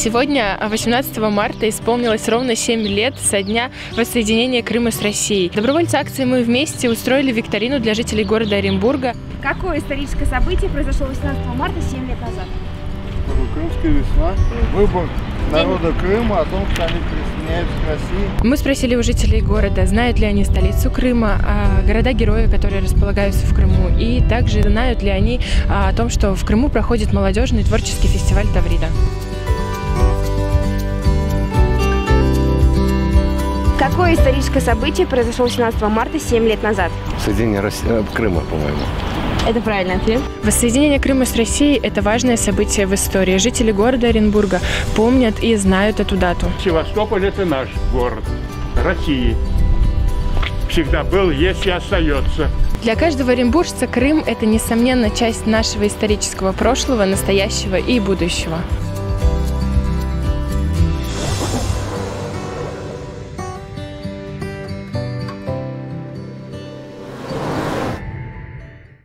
Сегодня, 18 марта, исполнилось ровно 7 лет со дня воссоединения Крыма с Россией. Добровольцы акции «Мы вместе» устроили викторину для жителей города Оренбурга. Какое историческое событие произошло 18 марта 7 лет назад? Крымская весна. Выбор народа Крыма о том, что они присоединяются к России. Мы спросили у жителей города, знают ли они столицу Крыма, города-герои, которые располагаются в Крыму, и также знают ли они о том, что в Крыму проходит молодежный творческий фестиваль «Таврида». Какое историческое событие произошло 18 марта 7 лет назад? Соединение Крыма, по-моему. Это правильный ответ. Воссоединение Крыма с Россией – это важное событие в истории. Жители города Оренбурга помнят и знают эту дату. Севастополь – это наш город России. Всегда был, есть и остается. Для каждого оренбуржца Крым – это, несомненно, часть нашего исторического прошлого, настоящего и будущего.